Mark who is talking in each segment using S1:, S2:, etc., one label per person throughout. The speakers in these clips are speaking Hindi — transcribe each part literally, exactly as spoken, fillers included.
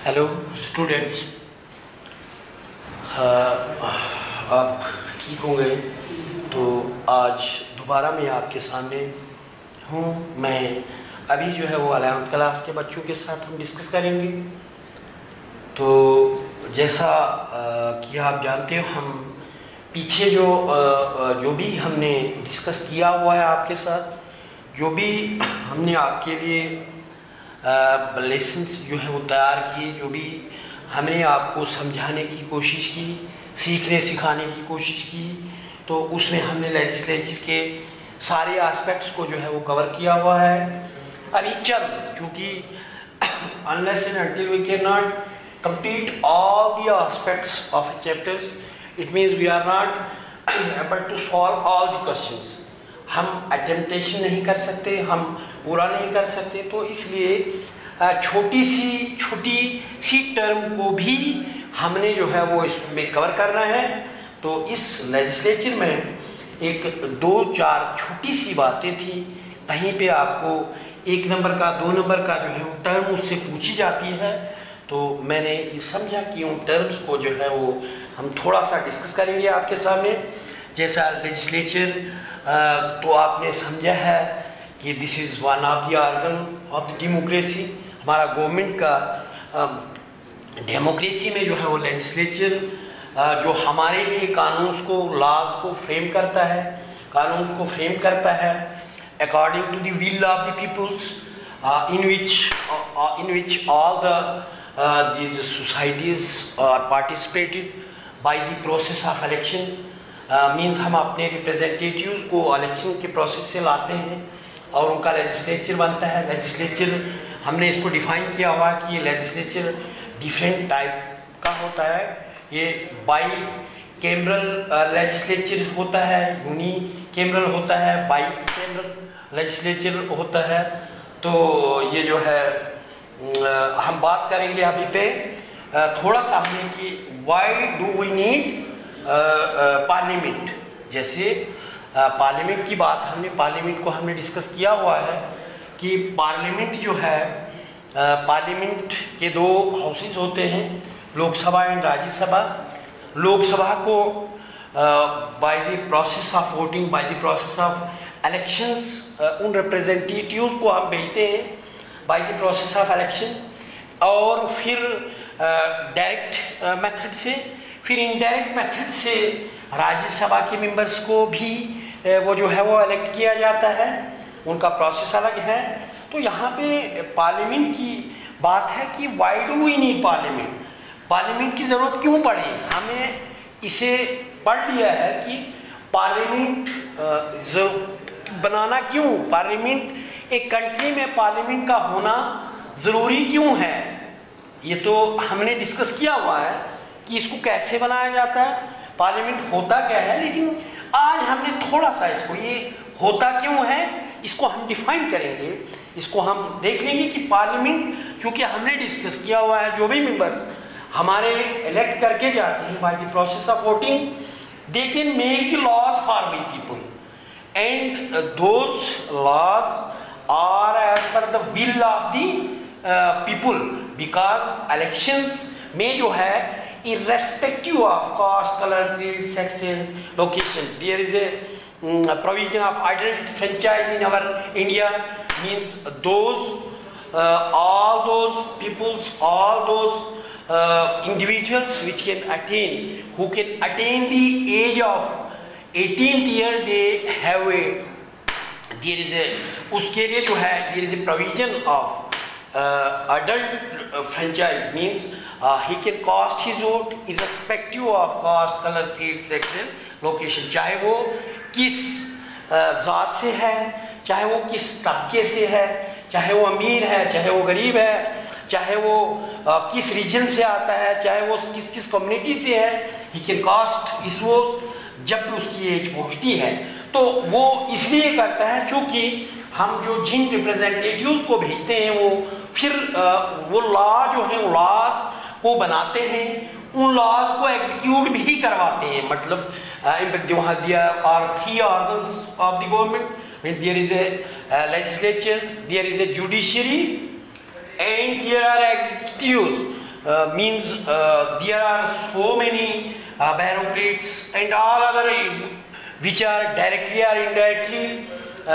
S1: हेलो स्टूडेंट्स, आप ठीक होंगे। तो आज दोबारा मैं आपके सामने हूँ। मैं अभी जो है वो अलेवंथ क्लास के बच्चों के साथ हम डिस्कस करेंगे। तो जैसा आ, कि आप जानते हो, हम पीछे जो आ, जो भी हमने डिस्कस किया हुआ है आपके साथ, जो भी हमने आपके लिए लेसन्स जो है वो तैयार किए, जो भी हमने आपको समझाने की कोशिश की, सीखने सिखाने की कोशिश की, तो उसमें हमने लेजिस्लेचर के सारे एस्पेक्ट्स को जो है वो कवर किया हुआ है। अभी चंद, चूँकि unless and until we can not complete all the aspects of chapters, it means we are not able to solve all the questions. हम अटेम्प्टेशन नहीं कर सकते, हम पूरा नहीं कर सकते। तो इसलिए छोटी सी छोटी सी टर्म को भी हमने जो है वो इसमें कवर करना है। तो इस लेजिस्लेचर में एक दो चार छोटी सी बातें थी, कहीं पे आपको एक नंबर का दो नंबर का जो है वो टर्म उससे पूछी जाती है। तो मैंने ये समझा कि उन टर्म्स को जो है वो हम थोड़ा सा डिस्कस करेंगे आपके सामने। जैसा लेजिस्लेचर तो आपने समझा है कि this is one of the organ of the democracy. हमारा गवर्नमेंट का डेमोक्रेसी में जो है वो लेजिस्लेचर जो हमारे लिए कानून को, लॉज को फ्रेम करता है, कानून को फ्रेम करता है according to the will of the peoples, in which in which all the these societies are participated by the process of election. Means हम अपने रिप्रेजेंटेटिव्स को इलेक्शन के प्रोसेस से लाते हैं और उनका लेजिस्लेचर बनता है। लेजिस्लेचर हमने इसको डिफाइन किया हुआ कि ये लेजिस्लेचर डिफरेंट टाइप का होता है। ये बाई कैमरल लेजिस्लेचर होता है, यूनी कैमरल होता है, बाई कैमरल लेजिस्लेचर होता है। तो ये जो है हम बात करेंगे अभी पे थोड़ा सा हमने कि why do we need parliament. जैसे पार्लियामेंट की बात हमने पार्लियामेंट को हमने डिस्कस किया हुआ है कि पार्लियामेंट जो है, पार्लियामेंट के दो हाउसेस होते हैं, लोकसभा एंड राज्यसभा। लोकसभा को by the process of voting, by the process of elections, उन रिप्रेजेंटेटिव्स को हम भेजते हैं by the process of election. और फिर डायरेक्ट uh, मेथड से, फिर इनडायरेक्ट मेथड से राज्यसभा के मेंबर्स को भी वो जो है वो इलेक्ट किया जाता है, उनका प्रोसेस अलग है। तो यहाँ पे पार्लियामेंट की बात है कि why do we need parliament, parliament की ज़रूरत क्यों पड़ी। हमें इसे पढ़ लिया है कि पार्लियामेंट बनाना क्यों, पार्लियामेंट एक कंट्री में पार्लियामेंट का होना ज़रूरी क्यों है। ये तो हमने डिस्कस किया हुआ है कि इसको कैसे बनाया जाता है, पार्लियामेंट होता क्या है। लेकिन आज हमने थोड़ा सा इसको, ये होता क्यों है, इसको हम डिफाइन करेंगे, इसको हम देख लेंगे कि पार्लियामेंट चूँकि हमने डिस्कस किया हुआ है, जो भी मेंबर्स हमारे इलेक्ट करके जाते हैं by the process of voting, they can make the laws for the people and those laws are as per the will of the people. Because elections में जो है irrespective of caste, color, creed, sex and location, there is a um, provision of identity franchise in our India. Means those uh, all those peoples, all those uh, individuals which can attain, who can attain the age of eighteenth year, they have a, there is a, उसके लिए जो है there is a provision of uh, adult uh, franchise। means Uh, he can cast his vote irrespective of caste, color, creed, sex and location। चाहे वो किस ज़ात से है, चाहे वो किस तबके से है, चाहे वो अमीर है, चाहे वो गरीब है, चाहे वो uh, किस रीजन से आता है, चाहे वो किस किस कम्युनिटी से है, he can cast his vote जब भी उसकी एज पहुँचती है। तो वो इसलिए करता है क्योंकि हम जो जिन रिप्रेजेंटेटिव्स को भेजते हैं वो फिर uh, वो लॉ जो है, लॉज को बनाते हैं, उन लॉज को एग्जीक्यूट भी करवाते हैं। मतलब वहाँ दिया are three organs of the government, there is a legislature, there is a judiciary and there are executives. uh, means uh, there are so many uh, bureaucrats and all other which are directly or indirectly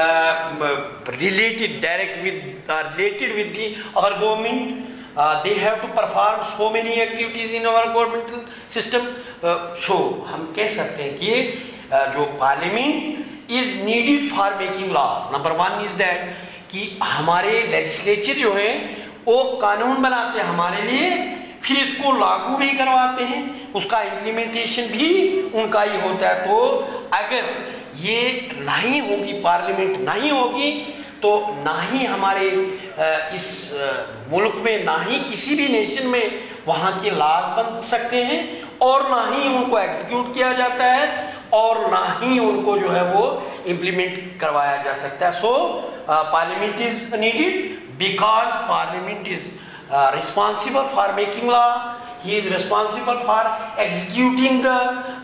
S1: uh, related direct with uh, related with the our government. Uh, they have to perform so many activities in our governmental system. Uh, so हम कह सकते हैं कि uh, जो parliament is needed for making laws. Number one is that कि हमारे लेजिस्लेचर जो है वो कानून बनाते हैं हमारे लिए, फिर इसको लागू भी करवाते हैं, उसका इम्प्लीमेंटेशन भी उनका ही होता है। तो अगर ये नहीं होगी, पार्लियामेंट नहीं होगी, तो ना ही हमारे इस मुल्क में, ना ही किसी भी नेशन में वहाँ के लॉज बन सकते हैं, और ना ही उनको एग्जीक्यूट किया जाता है, और ना ही उनको जो है वो इम्प्लीमेंट करवाया जा सकता है। So parliament is needed because parliament is responsible for making law, he is responsible for executing the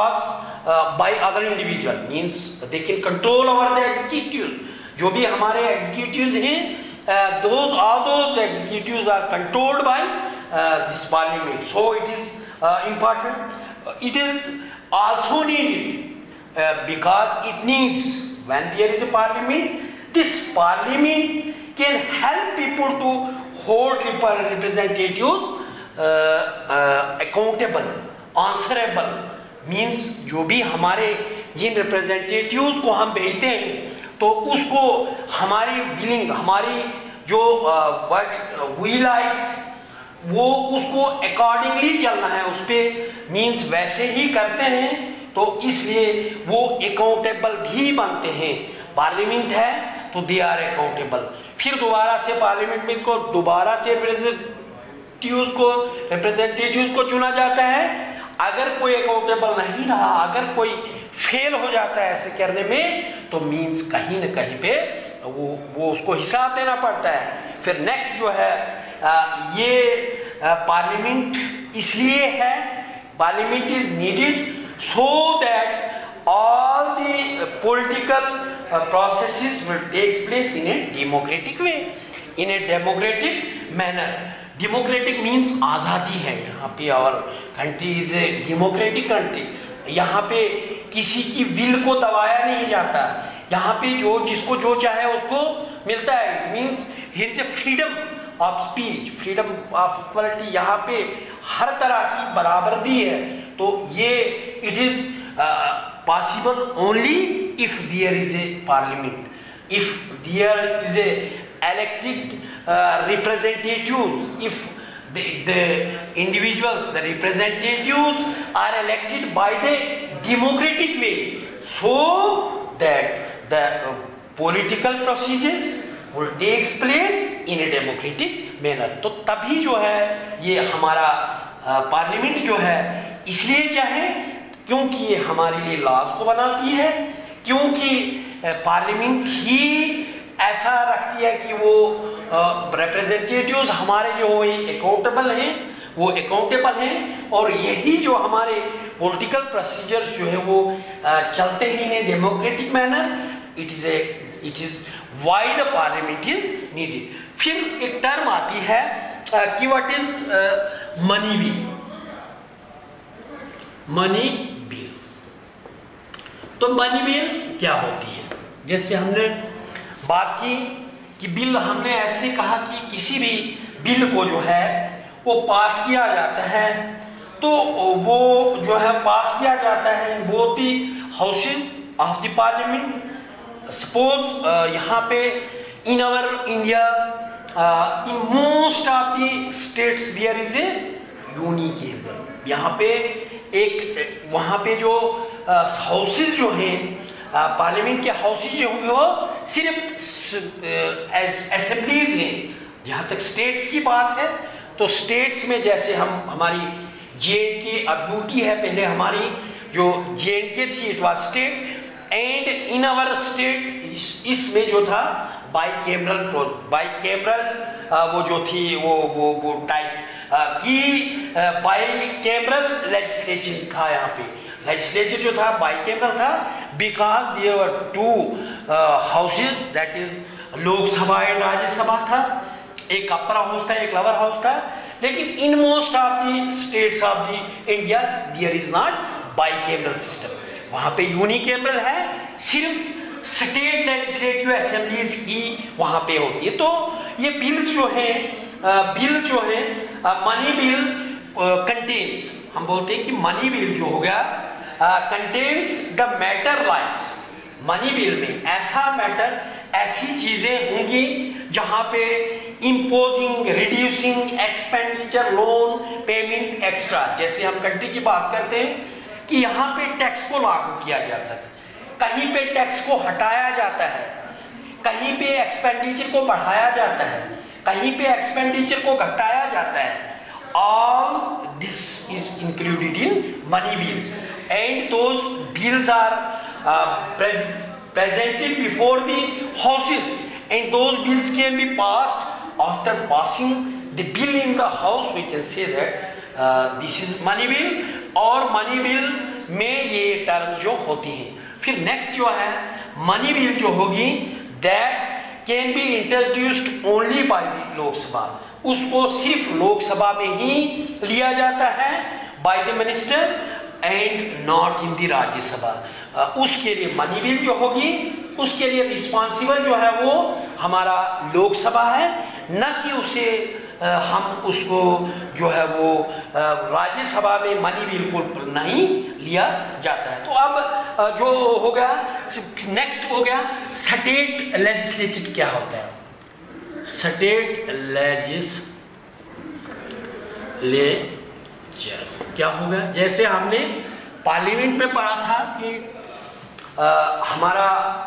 S1: laws by other individual, means they can control over the executive. जो भी हमारे एग्जीक्यूटिव्स हैं, those all those executives are controlled by this parliament. So it is important, it is also needed uh, because it needs, when there is a parliament, this parliament can help people to hold representatives uh, uh, accountable, answerable, means जो भी हमारे जिन representatives को हम भेजते हैं तो उसको हमारी willing, हमारी जो uh, what we like वो उसको अकॉर्डिंगली चलना है, उस पर मीन्स वैसे ही करते हैं, तो इसलिए वो अकाउंटेबल भी बनते हैं। पार्लियामेंट है तो दे आर अकाउंटेबल। फिर दोबारा से पार्लियामेंट में को दोबारा से रिप्रेजेंटेटिव्स को रिप्रेजेंटेटिव्स को चुना जाता है। अगर कोई अकाउंटेबल नहीं रहा, अगर कोई फेल हो जाता है ऐसे करने में, तो मीन्स कहीं ना कहीं पे वो वो उसको हिसाब देना पड़ता है। फिर नेक्स्ट जो है आ, ये पार्लियामेंट इसलिए है, parliament is needed so that all the political processes will takes place in a democratic way, in a democratic manner. Democratic means आज़ादी है यहाँ पे, और country is a democratic country. यहाँ पे किसी की विल को दबाया नहीं जाता, यहाँ पे जो जिसको जो चाहे उसको मिलता है। It means here is a freedom of speech, freedom of equality, यहाँ पे हर तरह की बराबरी है। तो ये it is possible only if there is a parliament, if there is a elected uh, representatives, if the, the individuals, the representatives are elected by the democratic way, so that the uh, political procedures will take place in a democratic manner। तो तभी जो है ये हमारा पार्लियामेंट uh, जो है इसलिए चाहे क्योंकि ये हमारे लिए लॉज को बनाती है, क्योंकि पार्लियामेंट uh, ही ऐसा रखती है कि वो रिप्रेजेंटेटिव्स uh, हमारे जो अकाउंटेबल हैं, वो अकाउंटेबल हैं, और यही जो हमारे पॉलिटिकल प्रोसीजर्स जो है वो uh, चलते हैं in democratic manner. It is a it is why the parliament is needed. फिर एक टर्म आती है uh, कि what is money bill. Money bill, तो मनी बिल क्या होती है? जैसे हमने बात की कि बिल, हमने ऐसे कहा कि किसी भी बिल को जो है वो पास किया जाता है, तो वो जो है पास किया जाता है both the houses of the parliament. Suppose यहाँ पे in our India, in most of the states there is a यूनिकेन। यहाँ पे एक वहाँ पे जो हाउसेस जो हैं, पार्लियामेंट के हाउसेज जो होंगे वो सिर्फ असेंबलीज हैं। जहाँ तक स्टेट्स की बात है तो स्टेट्स में जैसे हम हमारी जे एंड के अब ड्यूटी है, पहले हमारी जो जे एंड के थी it was state, and in our state इसमें जो था बाई कैमरल बाई कैमरल वो जो थी वो वो वो टाइप की बाई कैमरल लेजिस्लेशन था। यहाँ पे लेजिस्लेचर जो था बाई कैमरल था, because there were two houses, that is Lok Sabha and Rajya Sabha था। एक अपर हाउस था, एक लोअर हाउस था, लेकिन in most of the states of the India there is not bicameral system, वहां पे यूनिकैमरल है, सिर्फ स्टेट लेजिस्लेटिव असेंबलीज ही वहां पे होती है। तो ये बिल जो है बिल जो है मनी बिल कंटेन्स, हम बोलते हैं कि मनी बिल जो हो गया contains the matter likes, money bill में ऐसा मैटर, ऐसी चीजें होंगी जहां पे imposing, reducing expenditure, loan payment extra, जैसे हम कंट्री की बात करते हैं कि यहाँ पे टैक्स को लागू किया जाता है, कहीं पे टैक्स को हटाया जाता है, कहीं पे एक्सपेंडिचर को बढ़ाया जाता है, कहीं पे एक्सपेंडिचर को घटाया जाता है। All this is included in money bills, and those bills are uh, pre presented before the houses, and those bills can be passed after passing the bill in the house. We can say that uh, this is money bill, और money bill में ये टर्म जो होती हैं। फिर नेक्स्ट जो है मनी बिल जो होगी that can be introduced only by the Lok Sabha, उसको सिर्फ लोकसभा में ही लिया जाता है by the minister and not in the Rajya Sabha. उसके लिए मनी बिल जो होगी उसके लिए रिस्पॉन्सिबल जो है वो हमारा लोकसभा है, न कि उसे हम उसको जो है वो राज्यसभा में मनी बिल को नहीं लिया जाता है। तो अब जो हो गया नेक्स्ट हो गया स्टेट लेजिस्लेचर क्या होता है। स्टेट लेजिस्लेचर क्या होगा, जैसे हमने पार्लियामेंट में पढ़ा था कि आ, हमारा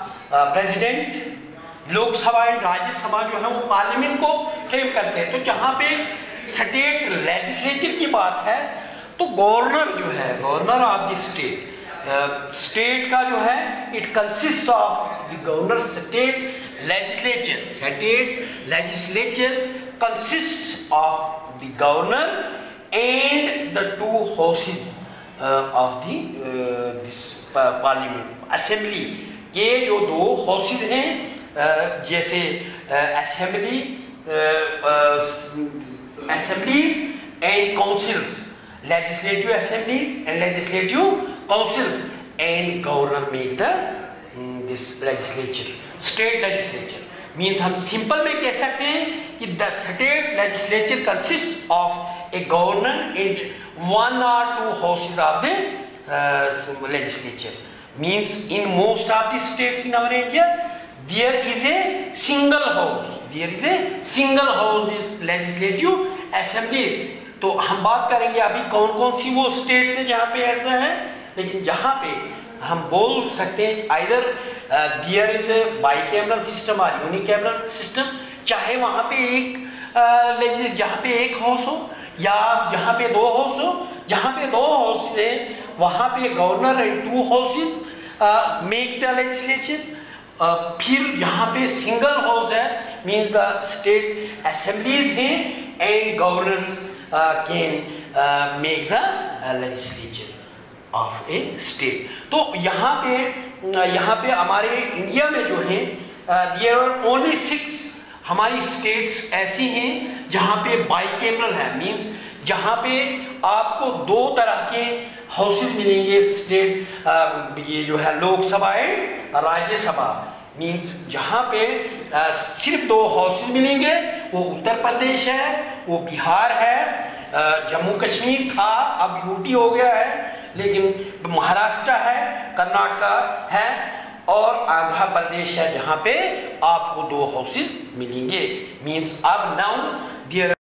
S1: प्रेसिडेंट लोकसभा एंड राज्यसभा जो है वो पार्लियामेंट को फ्रेम करते हैं। तो जहाँ पे स्टेट लेजिस्लेचर की बात है तो गवर्नर जो है, governor of the state, state का जो है it consist of the governor. State legislature state legislature consists of the governor and the two houses uh, of the uh, this parliament assembly। ये जो दो houses हैं uh, जैसे uh, assembly uh, uh, assemblies and councils, legislative assemblies and legislative councils, and governor make the um, this legislature। State legislature means हम सिंपल में कह सकते हैं कि the state legislature consist of a governor and one और two houses of the legislature. Means in most of the states in our India there is a single house, there is a single house this legislative assemblies. तो हम बात करेंगे अभी कौन कौन सी वो स्टेट्स हैं जहाँ पे ऐसा है, लेकिन जहाँ पे हम बोल सकते हैं either there is a bicameral system और यूनिकैमरल सिस्टम, चाहे वहाँ पे एक uh, जहाँ पे एक हाउस हो या जहाँ पे दो हाउस हो, जहाँ पे दो हाउस है वहाँ पे governor and two houses make the legislature. फिर यहाँ पे सिंगल हाउस है मीन्स द स्टेट असेंबलीज हैं and governors can make the legislature of a state. तो यहाँ पे यहाँ पे हमारे इंडिया में जो है देयर आर ओनली सिक्स हमारी स्टेट्स ऐसी हैं जहाँ पे बाइकैमरल है, मींस जहाँ पे आपको दो तरह के हाउसेस मिलेंगे स्टेट, ये जो है लोकसभा एंड राज्यसभा। मींस जहाँ पे आ, सिर्फ दो हाउसेस मिलेंगे, वो उत्तर प्रदेश है, वो बिहार है, जम्मू कश्मीर था अब यूटी हो गया है, लेकिन महाराष्ट्र है, कर्नाटक है और आंध्र प्रदेश है जहाँ पे आपको दो हाउसेस मिलेंगे। मींस अब नाउ देयर